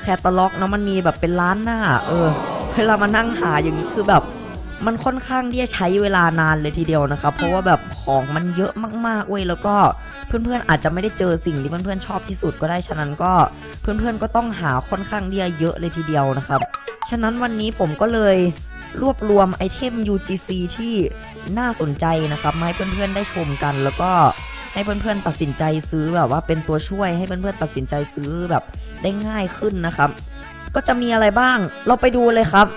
ตตาล็อกนะมันมีแบบเป็นล้านหน้าเวลามานั่งหาอย่างนี้คือแบบมันค่อนข้างที่จะใช้เวลานานเลยทีเดียวนะครับเพราะว่าแบบของมันเยอะมากๆเว้ยแล้วก็เพื่อนๆอาจจะไม่ได้เจอสิ่งที่เพื่อนๆชอบที่สุดก็ได้ฉะนั้นก็เพื่อนๆก็ต้องหาค่อนข้างที่จะเยอะเลยทีเดียวนะครับฉะนั้นวันนี้ผมก็เลยรวบรวมไอเทม UGC ที่น่าสนใจนะครับมาให้เพื่อนๆได้ชมกันแล้วก็ให้เพื่อนๆตัดสินใจซื้อแบบว่าเป็นตัวช่วยให้เพื่อนๆตัดสินใจซื้อแบบได้ง่ายขึ้นนะครับก็จะมีอะไรบ้างเราไปดูเลยครับ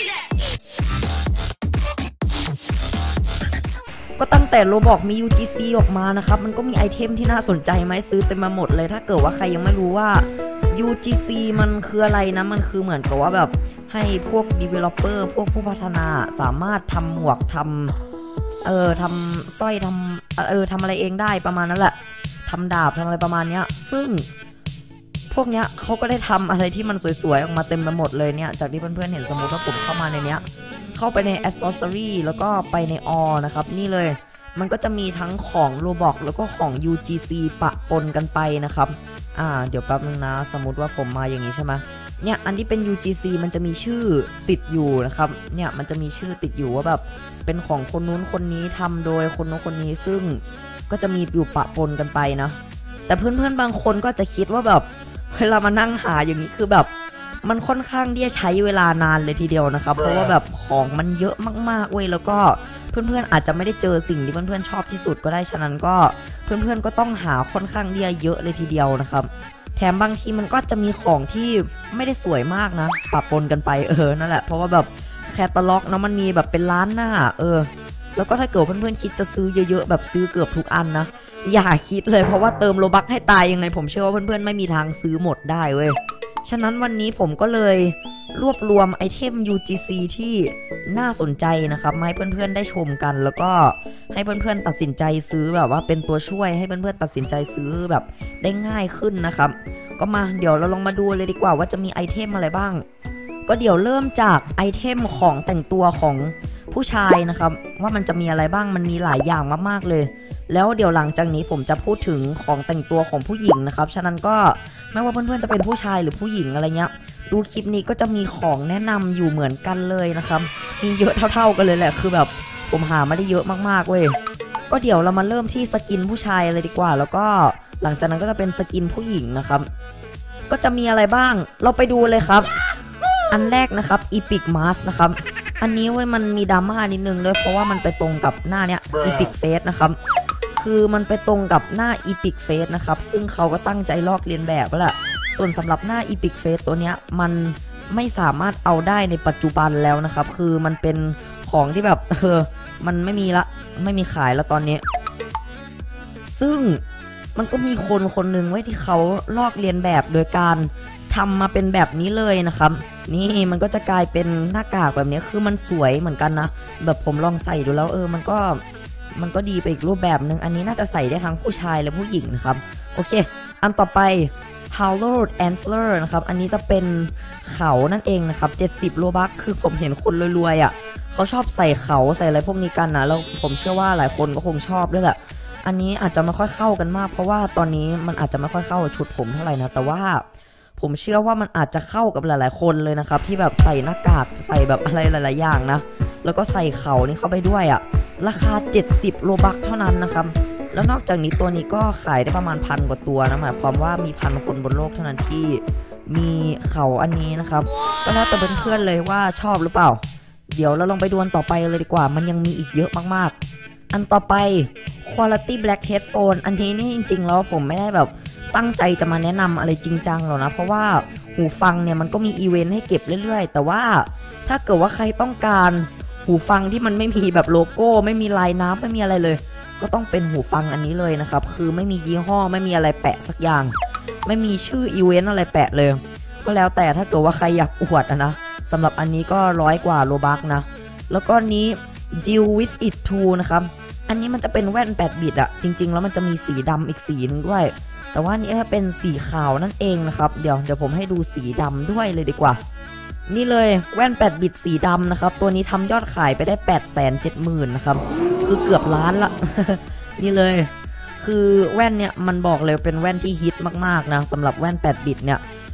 ก็ตั้งแต่โรบอกมี UGC ออกมานะครับมันก็มีไอเทมที่น่าสนใจไหมซื้อเต็มมาหมดเลยถ้าเกิดว่าใครยังไม่รู้ว่า UGC มันคืออะไรนะมันคือเหมือนกับว่าแบบให้พวก developer พวกผู้พัฒนาสามารถทำหมวกทำทำสร้อยทำอะไรเองได้ประมาณนั้นแหละทำดาบทำอะไรประมาณเนี้ยซึ่งพวกเนี้ยเขาก็ได้ทำอะไรที่มันสวยๆออกมาเต็มไปหมดเลยเนี่ยจากที่เพื่อนๆเห็นสมมติว่าผมเข้ามาในเนี้ยเข้าไปใน accessory แล้วก็ไปใน all นะครับนี่เลยมันก็จะมีทั้งของ Roblox แล้วก็ของ UGC ปะปนกันไปนะครับเดี๋ยวแป๊บนึงนะสมมติว่าผมมาอย่างนี้ใช่ไหมเนี่ยอันที่เป็น UGC มันจะมีชื่อติดอยู่นะครับเนี่ยมันจะมีชื่อติดอยู่ว่าแบบเป็นของคนนู้นคนนี้ทำโดยคนนู้นคนนี้ซึ่งก็จะมีอยู่ปะปนกันไปนะแต่เพื่อนๆบางคนก็จะคิดว่าแบบเวลามานั่งหาอย่างนี้คือแบบมันค่อนข้างที่จะใช้เวลานานเลยทีเดียวนะครับเพราะว่าแบบของมันเยอะมากๆเว้ยแล้วก็เพื่อนๆอาจจะไม่ได้เจอสิ่งที่เพื่อนๆชอบที่สุดก็ได้ฉะนั้นก็เพื่อนๆก็ต้องหาค่อนข้างที่จะเยอะเลยทีเดียวนะครับแถมบางทีมันก็จะมีของที่ไม่ได้สวยมากนะปะปนกันไปนั่นแหละเพราะว่าแบบแคตตาล็อกนะมันมีแบบเป็นล้านหน้าแล้วก็ถ้าเกิดเพื่อนๆคิดจะซื้อเยอะๆแบบซื้อเกือบทุกอันนะอย่าคิดเลยเพราะว่าเติมโลบัคให้ตายยังไงผมเชื่อว่าเพื่อนๆไม่มีทางซื้อหมดได้เว้ยฉะนั้นวันนี้ผมก็เลยรวบรวมไอเทม UGC ที่น่าสนใจนะครับมาให้เพื่อนๆได้ชมกันแล้วก็ให้เพื่อนๆตัดสินใจซื้อแบบว่าเป็นตัวช่วยให้เพื่อนๆตัดสินใจซื้อแบบได้ง่ายขึ้นนะครับก็มาเดี๋ยวเราลองมาดูเลยดีกว่าว่าจะมีไอเทมอะไรบ้างก็เดี๋ยวเริ่มจากไอเทมของแต่งตัวของผู้ชายนะครับว่ามันจะมีอะไรบ้างมันมีหลายอย่างมากๆเลยแล้วเดี๋ยวหลังจากนี้ผมจะพูดถึงของแต่งตัวของผู้หญิงนะครับฉะนั้นก็ไม่ว่าเพื่อนๆจะเป็นผู้ชายหรือผู้หญิงอะไรเงี้ยดูคลิปนี้ก็จะมีของแนะนำอยู่เหมือนกันเลยนะครับมีเยอะเท่าๆกันเลยแหละคือแบบผมหามาได้เยอะมากๆเว้ยก็เดี๋ยวเรามาเริ่มที่สกินผู้ชายเลยดีกว่าแล้วก็หลังจากนั้นก็จะเป็นสกินผู้หญิงนะครับก็จะมีอะไรบ้างเราไปดูเลยครับอันแรกนะครับ Epic Mask นะครับอันนี้เว้ยมันมีดราม่านิดนึงด้วยเพราะว่ามันไปตรงกับหน้าเนี้ย Epic Face นะครับคือมันไปตรงกับหน้า Epic Face นะครับซึ่งเขาก็ตั้งใจลอกเลียนแบบแล้วแหละส่วนสำหรับหน้า Epic Face ตัวเนี้ยมันไม่สามารถเอาได้ในปัจจุบันแล้วนะครับคือมันเป็นของที่แบบมันไม่มีขายแล้วตอนนี้ซึ่งมันก็มีคนหนึ่งไว้ที่เขาลอกเลียนแบบโดยการทำมาเป็นแบบนี้เลยนะครับนี่มันก็จะกลายเป็นหน้ากากแบบนี้คือมันสวยเหมือนกันนะแบบผมลองใส่ดูแล้วมันก็ดีไปอีกรูปแบบนึงอันนี้น่าจะใส่ได้ทั้งผู้ชายและผู้หญิงนะครับโอเคอันต่อไป Hallowed Antler นะครับอันนี้จะเป็นเขานั่นเองนะครับ70โลบัคคือผมเห็นคนรวยๆเขาชอบใส่เขาใส่อะไรพวกนี้กันนะแล้วผมเชื่อว่าหลายคนก็คงชอบด้วยแหละอันนี้อาจจะไม่ค่อยเข้ากันมากเพราะว่าตอนนี้มันอาจจะไม่ค่อยเข้ากับชุดผมเท่าไหร่นะแต่ว่าผมเชื่อว่ามันอาจจะเข้ากับหลายๆคนเลยนะครับที่แบบใส่หน้ากากใส่แบบอะไรหลายๆอย่างนะแล้วก็ใส่เขานี่เข้าไปด้วยราคา70โลบัคเท่านั้นนะครับแล้วนอกจากนี้ตัวนี้ก็ขายได้ประมาณ1,000 กว่าตัวนะหมายความว่ามี1,000 คนบนโลกเท่านั้นที่มีเขาอันนี้นะครับก็แล้วแต่เพื่อนๆเลยว่าชอบหรือเปล่าเดี๋ยวเราลองไปดูอันต่อไปเลยดีกว่ามันยังมีอีกเยอะมากๆอันต่อไป Quality Black Headphone อันนี้นี่จริงๆแล้วผมไม่ได้แบบตั้งใจจะมาแนะนำอะไรจริงจังหรอกนะเพราะว่าหูฟังเนี่ยมันก็มีอีเวนต์ให้เก็บเรื่อยๆแต่ว่าถ้าเกิดว่าใครต้องการหูฟังที่มันไม่มีแบบโลโก้ไม่มีลายน้ำไม่มีอะไรเลยก็ต้องเป็นหูฟังอันนี้เลยนะครับคือไม่มียี่ห้อไม่มีอะไรแปะสักอย่างไม่มีชื่ออีเวนต์อะไรแปะเลยก็แล้วแต่ถ้าเกิดว่าใครอยากอวดนะสำหรับอันนี้ก็100 กว่าโลบัคนะแล้วก็นี้ Deal with it too นะครับอันนี้มันจะเป็นแว่น8 บิตจริงๆแล้วมันจะมีสีดำอีกสีนึงด้วยแต่ว่านี่เป็นสีขาวนั่นเองนะครับเดี๋ยวผมให้ดูสีดำด้วยเลยดีกว่านี่เลยแว่น8 บิตสีดำนะครับตัวนี้ทำยอดขายไปได้ 870,000 นะครับคือเกือบล้านละ นี่เลยคือแว่นเนี่ยมันบอกเลยเป็นแว่นที่ฮิตมากๆนะสำหรับแว่น8 บิตเนี่ย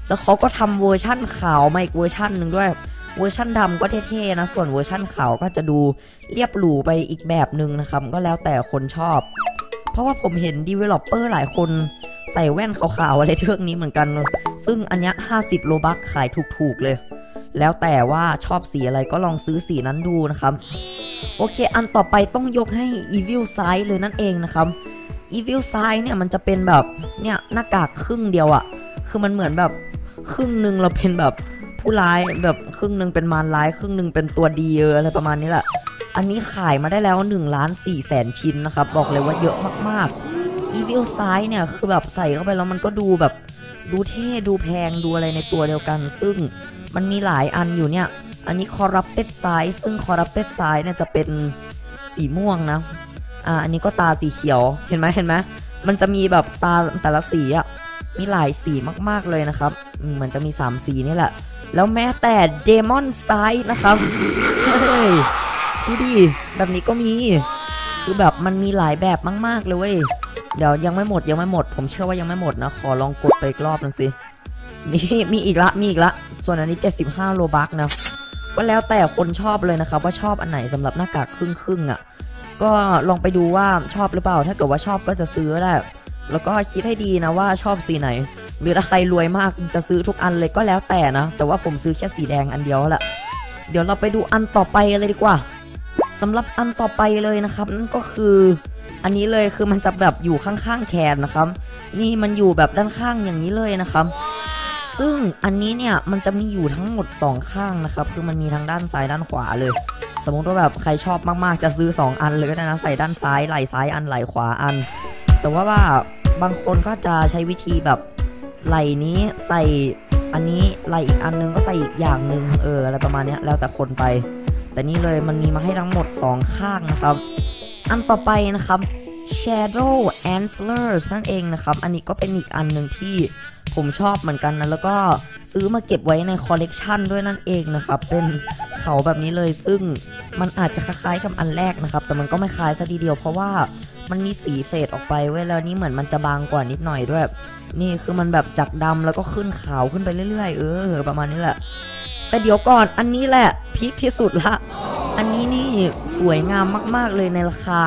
แล้วเขาก็ทำเวอร์ชั่นขาวมาอีกเวอร์ชั่นหนึ่งด้วยเวอร์ชั่นดำก็เท่ๆนะส่วนเวอร์ชั่นขาวก็จะดูเรียบหรูไปอีกแบบหนึ่งนะครับก็แล้วแต่คนชอบเพราะว่าผมเห็น developer หลายคนใส่แว่นขาวๆอะไรเรื่องนี้เหมือนกันซึ่งอันเนี้ย50โลบัคขายถูกๆเลยแล้วแต่ว่าชอบสีอะไรก็ลองซื้อสีนั้นดูนะครับโอเคอันต่อไปต้องยกให้ Evil Side เลยนั่นเองนะครับ Evil Side เนี่ยมันจะเป็นแบบเนี่ยหน้ากากครึ่งเดียวอะคือมันเหมือนแบบครึ่งหนึ่งเราเป็นแบบผู้ร้ายแบบครึ่งหนึ่งเป็นมารร้ายครึ่งหนึ่งเป็นตัวดีอะไรประมาณนี้แหละอันนี้ขายมาได้แล้ว1,400,000 ชิ้นนะครับบอกเลยว่าเยอะมากๆ Evil Side เนี่ยคือแบบใส่เข้าไปแล้วมันก็ดูแบบดูเท่ดูแพงดูอะไรในตัวเดียวกันซึ่งมันมีหลายอันอยู่เนี่ยอันนี้ Corrupted Side ซึ่ง Corrupted Side เนี่ยจะเป็นสีม่วงนะอันนี้ก็ตาสีเขียวเห็นไหมมันจะมีแบบตาแต่ละสีอ่ะมีหลายสีมากๆเลยนะครับมันจะมี3สีนี่แหละแล้วแม้แต่ Demon Side นะครับเฮ้ยดูดิแบบนี้ก็มีคือแบบมันมีหลายแบบมากๆเลยเว้ยเดี๋ยวยังไม่หมดผมเชื่อว่ายังไม่หมดนะขอลองกดไปอีกรอบนึงสินี่มีอีกละส่วนอันนี้75โลบัคนะก็แล้วแต่คนชอบเลยนะครับว่าชอบอันไหนสำหรับหน้ากากครึ่งอ่ะก็ลองไปดูว่าชอบหรือเปล่าถ้าเกิดว่าชอบก็จะซื้อได้แล้วก็คิดให้ดีนะว่าชอบสีไหนหรือถ้าใครรวยมากจะซื้อทุกอันเลยก็แล้วแต่นะแต่ว่าผมซื้อแค่สีแดงอันเดียวแหละเดี๋ยวเราไปดูอันต่อไปเลยดีกว่าสำหรับอันต่อไปเลยนะครับนั่นก็คืออันนี้เลยคือมันจะแบบอยู่ข้างๆแขนนะครับนี่มันอยู่แบบด้านข้างอย่างนี้เลยนะครับซึ่งอันนี้เนี่ยมันจะมีอยู่ทั้งหมด2ข้างนะครับคือมันมีทั้งด้านซ้ายด้านขวาเลยสมมติว่าแบบใครชอบมากๆจะซื้อ2อันเลยก็ได้นะใส่ด้านซ้ายไหล่ซ้ายอันไหล่ขวาอันแต่ว่าบางคนก็จะใช้วิธีแบบไหล่นี้ใส่อันนี้ไหล่อีกอันนึงก็ใส่อีกอย่างนึงอะไรประมาณนี้แล้วแต่คนไปแต่นี่เลยมันมีมาให้ทั้งหมด2ข้างนะครับอันต่อไปนะครับ Shadow Antlers นั่นเองนะครับอันนี้ก็เป็นอีกอันนึงที่ผมชอบเหมือนกันนะแล้วก็ซื้อมาเก็บไว้ในคอลเลกชันด้วยนั่นเองนะครับเป็นเขาแบบนี้เลยซึ่งมันอาจจะคล้ายๆกับอันแรกนะครับแต่มันก็ไม่คล้ายซะทีเดียวเพราะว่ามันมีสีเฟดออกไปเว้ยแล้วนี่เหมือนมันจะบางกว่านิดหน่อยด้วยนี่คือมันแบบจากดำแล้วก็ขึ้นขาวขึ้นไปเรื่อยๆประมาณนี้แหละแต่เดี๋ยวก่อนอันนี้แหละพีคที่สุดละอันนี้นี่สวยงามมากๆเลยในราคา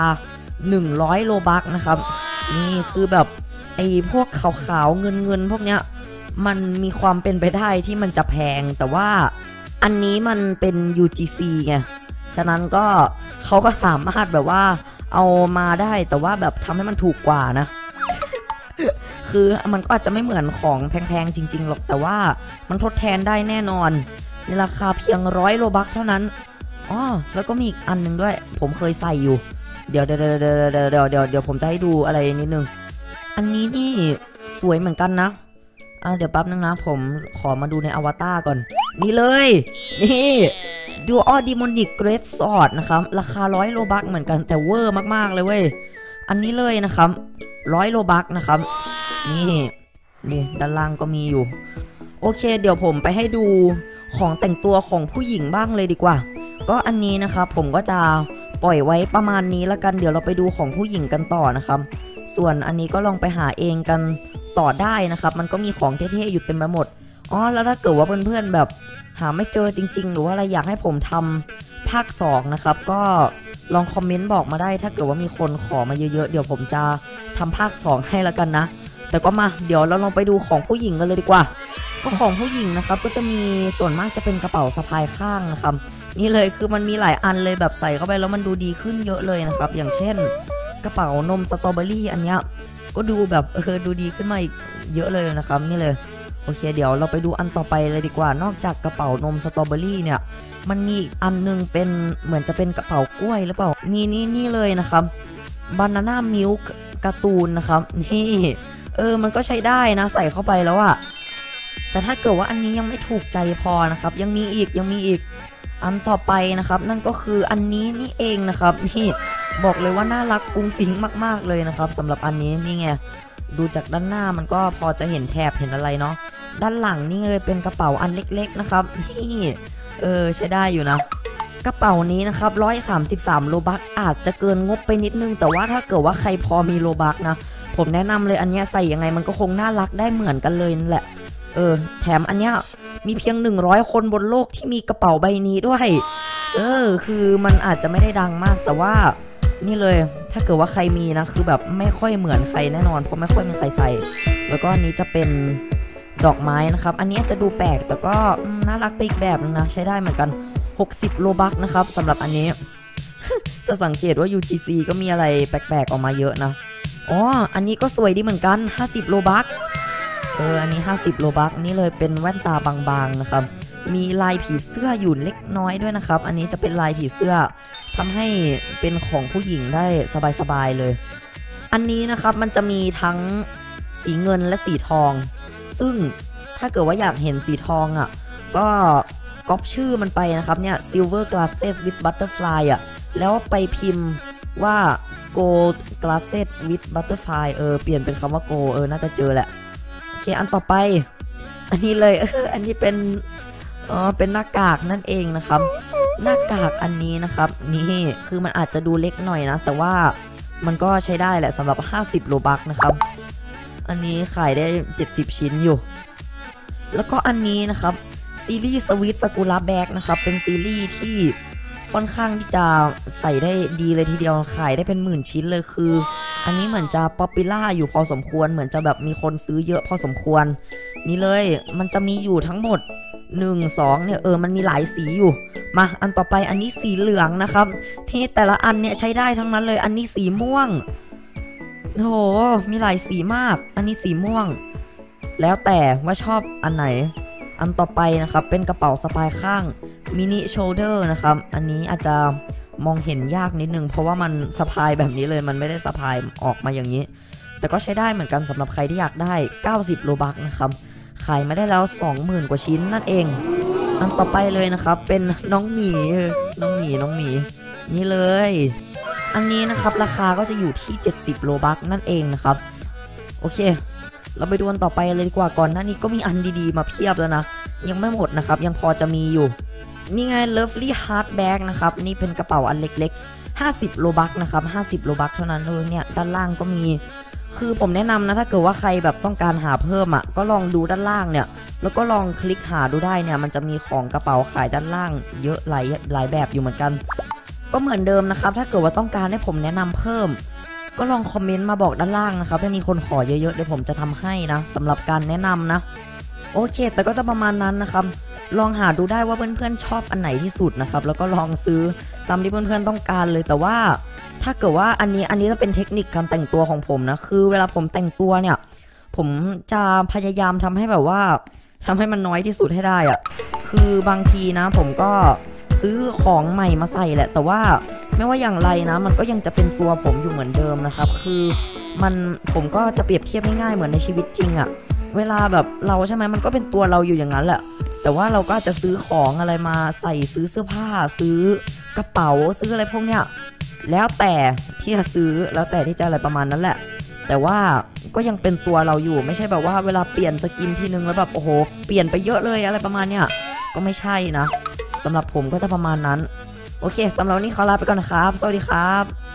100โลบัคนะครับนี่คือแบบไอ้พวกขาวๆเงินพวกเนี้ยมันมีความเป็นไปได้ที่มันจะแพงแต่ว่าอันนี้มันเป็น UGC ไงฉะนั้นก็เขาก็สามารถแบบว่าเอามาได้แต่ว่าแบบทำให้มันถูกกว่านะ คือมันก็อาจจะไม่เหมือนของแพงๆจริงๆหรอกแต่ว่ามันทดแทนได้แน่นอนในราคาเพียง100โลบัคเท่านั้นแล้วก็มีอีกอันนึงด้วยผมเคยใส่อยู่เดี๋ยวผมจะให้ดูอะไรนิดนึงอันนี้นี่สวยเหมือนกันนะเดี๋ยวแป๊บนึงนะผมขอมาดูในอวตารก่อนนี่เลยนี่Dual Demonic Great Sword นะครับราคา100โลบัคเหมือนกันแต่เวอร์มากๆเลยเว้ยอันนี้เลยนะครับ100โลบัคนะครับนี่ด้านล่างก็มีอยู่โอเคเดี๋ยวผมไปให้ดูของแต่งตัวของผู้หญิงบ้างเลยดีกว่าก็อันนี้นะครับผมก็จะปล่อยไว้ประมาณนี้แล้วกันเดี๋ยวเราไปดูของผู้หญิงกันต่อนะครับส่วนอันนี้ก็ลองไปหาเองกันต่อได้นะครับมันก็มีของเท่ๆอยู่เต็มไปหมดแล้วถ้าเกิดว่าเพื่อนๆแบบหาไม่เจอจริงๆหรือว่าอะไรอยากให้ผมทำภาค2นะครับก็ลองคอมเมนต์บอกมาได้ถ้าเกิดว่ามีคนขอมาเยอะๆเดี๋ยวผมจะทำภาค2ให้แล้วกันนะแต่ก็มาเดี๋ยวเราลองไปดูของผู้หญิงกันเลยดีกว่าก็ของผู้หญิงนะครับก็จะมีส่วนมากจะเป็นกระเป๋าสะพายข้างนะครับนี่เลยคือมันมีหลายอันเลยแบบใส่เข้าไปแล้วมันดูดีขึ้นเยอะเลยนะครับอย่างเช่นกระเป๋านมสตรอเบอรี่อันเนี้ยก็ดูแบบดูดีขึ้นมาอีกเยอะเลยนะครับนี่เลยโอเคเดี๋ยวเราไปดูอันต่อไปเลยดีกว่านอกจากกระเป๋านมสตรอเบอรี่เนี่ยมันมีอีกอันนึงเป็นเหมือนจะเป็นกระเป๋ากล้วยหรือเปล่านี่เลยนะครับบานาน่ามิลค์การ์ตูนนะครับนี่มันก็ใช้ได้นะใส่เข้าไปแล้วอะแต่ถ้าเกิดว่าอันนี้ยังไม่ถูกใจพอนะครับยังมีอีกอันต่อไปนะครับนั่นก็คืออันนี้นี่เองนะครับนี่บอกเลยว่าน่ารักฟุ้งฟิ้งมากๆเลยนะครับสำหรับอันนี้นี่ไงดูจากด้านหน้ามันก็พอจะเห็นแถบเห็นอะไรเนาะด้านหลังนี่เลยเป็นกระเป๋าอันเล็กๆนะครับนี่ใช้ได้อยู่นะกระเป๋านี้นะครับ133โลบัคอาจจะเกินงบไปนิดนึงแต่ว่าถ้าเกิดว่าใครพอมีโลบัคนะผมแนะนำเลยอันนี้ใส่ยังไงมันก็คงน่ารักได้เหมือนกันเลยนั่นแหละแถมอันเนี้ยมีเพียง100 คนบนโลกที่มีกระเป๋าใบนี้ด้วยคือมันอาจจะไม่ได้ดังมากแต่ว่านี่เลยถ้าเกิดว่าใครมีนะคือแบบไม่ค่อยเหมือนใครแน่นอนเพราะไม่ค่อยมีใครใส่แล้วก็อันนี้จะเป็นดอกไม้นะครับอันนี้จะดูแปลกแต่ก็น่ารักไปอีกแบบนึงนะใช้ได้เหมือนกัน60 โลบัคนะครับสำหรับอันนี้ จะสังเกตว่า UGC ก็มีอะไรแปลกๆออกมาเยอะนะอันนี้ก็สวยดีเหมือนกัน50 โลบัคอันนี้50 โลบัคนี่เลยเป็นแว่นตาบางๆนะครับมีลายผีเสื้ออยู่เล็กน้อยด้วยนะครับอันนี้จะเป็นลายผีเสื้อทำให้เป็นของผู้หญิงได้สบายๆเลยอันนี้นะครับมันจะมีทั้งสีเงินและสีทองซึ่งถ้าเกิดว่าอยากเห็นสีทองอ่ะก็ก๊อปชื่อมันไปนะครับเนี่ย Silver Glasses with Butterfly อ่ะแล้วไปพิมพ์ว่า Gold Glasses with Butterfly เปลี่ยนเป็นคำว่า Gold น่าจะเจอแหละโอเคอันต่อไปอันนี้เลยอันนี้เป็นหน้ากากนั่นเองนะครับหน้ากากอันนี้นะครับนี่คือมันอาจจะดูเล็กหน่อยนะแต่ว่ามันก็ใช้ได้แหละสำหรับ50 โลบัคนะครับอันนี้ขายได้70 ชิ้นอยู่แล้วก็อันนี้นะครับซีรีส์สวีทสกุลาแบกนะครับเป็นซีรีส์ที่ค่อนข้างที่จะใส่ได้ดีเลยทีเดียวขายได้เป็น10,000 ชิ้นเลยคืออันนี้เหมือนจะป๊อปปูล่าอยู่พอสมควรเหมือนจะแบบมีคนซื้อเยอะพอสมควรนี่เลยมันจะมีอยู่ทั้งหมด1-2เนี่ยมันมีหลายสีอยู่มาอันต่อไปอันนี้สีเหลืองนะครับที่แต่ละอันเนี่ยใช้ได้ทั้งนั้นเลยอันนี้สีม่วงโหมีหลายสีมากอันนี้สีม่วงแล้วแต่ว่าชอบอันไหนอันต่อไปนะครับเป็นกระเป๋าสะพายข้างมินิโชลเดอร์นะครับอันนี้อาจจะมองเห็นยากนิดนึงเพราะว่ามันสะพายแบบนี้เลยมันไม่ได้สะพายออกมาอย่างนี้แต่ก็ใช้ได้เหมือนกันสำหรับใครที่อยากได้90 โลบัคนะครับขายมาได้แล้ว 20,000 กว่าชิ้นนั่นเองอันต่อไปเลยนะครับเป็นน้องหมีนี่เลยอันนี้นะครับราคาก็จะอยู่ที่70 โลบัคนั่นเองนะครับโอเคเราไปดูอันต่อไปเลยดีกว่าก่อนหน้านี้ก็มีอันดีๆมาเพียบแล้วนะยังไม่หมดนะครับยังพอจะมีอยู่นี่ไง Lovely Heart Bag นะครับนี่เป็นกระเป๋าอันเล็กๆ50 โลบัคนะครับ50 โลบัคเท่านั้นเนี่ยด้านล่างก็มีคือผมแนะนำนะถ้าเกิดว่าใครแบบต้องการหาเพิ่มอ่ะก็ลองดูด้านล่างเนี่ยแล้วก็ลองคลิกหาดูได้เนี่ยมันจะมีของกระเป๋าขายด้านล่างเยอะหลายแบบอยู่เหมือนกันก็เหมือนเดิมนะครับถ้าเกิดว่าต้องการให้ผมแนะนำเพิ่มก็ลองคอมเมนต์มาบอกด้านล่างนะครับถ้ามีคนขอเยอะๆเดี๋ยวผมจะทำให้นะสำหรับการแนะนำนะโอเคแต่ก็จะประมาณนั้นนะครับลองหาดูได้ว่าเพื่อนๆชอบอันไหนที่สุดนะครับแล้วก็ลองซื้อตามที่เพื่อนๆต้องการเลยแต่ว่าถ้าเกิดว่าอันนี้จะเป็นเทคนิคการแต่งตัวของผมนะคือเวลาผมแต่งตัวเนี่ยผมจะพยายามทำให้แบบว่าทำให้มันน้อยที่สุดให้ได้อะคือบางทีนะผมก็ซื้อของใหม่มาใส่แหละแต่ว่าไม่ว่าอย่างไรนะมันก็ยังจะเป็นตัวผมอยู่เหมือนเดิมนะครับคือผมก็จะเปรียบเทียบง่ายๆเหมือนในชีวิตจริงอะเวลาแบบเราใช่ไหมมันก็เป็นตัวเราอยู่อย่างนั้นแหละแต่ว่าเราก็จะซื้อของอะไรมาใส่ซื้อเสื้อผ้าซื้อกระเป๋าซื้ออะไรพวกเนี้ยแล้วแต่ที่จะซื้อแล้วแต่ที่จะอะไรประมาณนั้นแหละแต่ว่าก็ยังเป็นตัวเราอยู่ไม่ใช่แบบว่าเวลาเปลี่ยนสกินทีนึงแล้วแบบโอ้โหเปลี่ยนไปเยอะเลยอะไรประมาณเนี้ยก็ไม่ใช่นะสำหรับผมก็จะประมาณนั้นโอเคสำหรับวันนี้ขอลาไปก่อนนะครับสวัสดีครับ